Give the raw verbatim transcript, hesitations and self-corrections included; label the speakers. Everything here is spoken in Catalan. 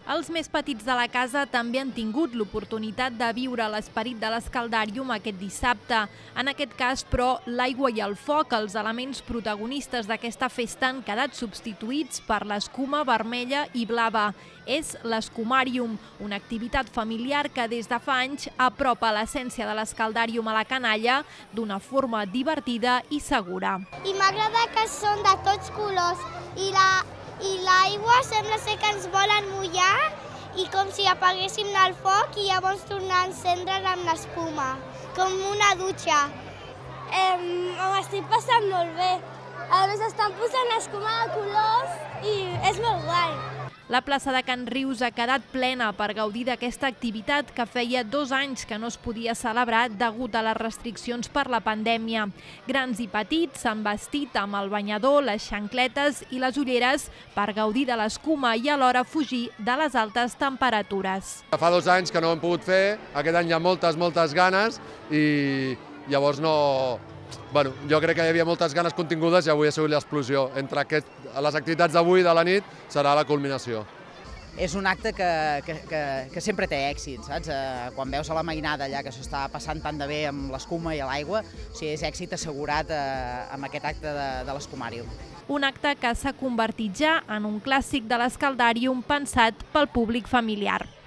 Speaker 1: Els més petits de la casa també han tingut l'oportunitat de viure l'esperit de l'Escaldàrium aquest dissabte. En aquest cas, però, l'aigua i el foc, els elements protagonistes d'aquesta festa, han quedat substituïts per l'escuma vermella i blava. És l'Escumàrium, una activitat familiar que des de fa anys apropa l'essència de l'Escaldàrium a la canalla d'una forma divertida i segura.
Speaker 2: I m'agrada que són de tots colors i la i l'aigua sembla ser que ens volen mullar i com si apaguéssim el foc i llavors tornar a encendre'l amb l'espuma, com una dutxa. Eh, M'estic passant molt bé. A més, estan posant escuma de colors i és molt guai.
Speaker 1: La plaça de Can Rius ha quedat plena per gaudir d'aquesta activitat que feia dos anys que no es podia celebrar degut a les restriccions per la pandèmia. Grans i petits s'han vestit amb el banyador, les xancletes i les ulleres per gaudir de l'escuma i alhora fugir de les altes temperatures.
Speaker 3: Fa dos anys que no ho hem pogut fer, aquest any hi ha moltes, moltes ganes i llavors no... Bueno, jo crec que hi havia moltes ganes contingudes i avui ha sigut l'explosió. Entre aquest, les activitats d'avui i de la nit serà la culminació.
Speaker 4: És un acte que, que, que, que sempre té èxit, saps? Quan veus a la mainada allà que s'està passant tant de bé amb l'escuma i l'aigua, o sigui, és èxit assegurat eh, amb aquest acte de, de l'Escumàrium.
Speaker 1: Un acte que s'ha convertit ja en un clàssic de l'Escaldàrium pensat pel públic familiar.